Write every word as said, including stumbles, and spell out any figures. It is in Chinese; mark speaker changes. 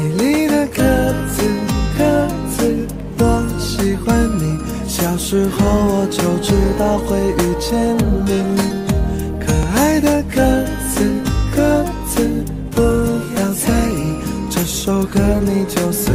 Speaker 1: 丽的鸽子，鸽子，我喜欢你。小时候我就知道会遇见你。可爱的鸽子，鸽子，不要在意，这首歌你就随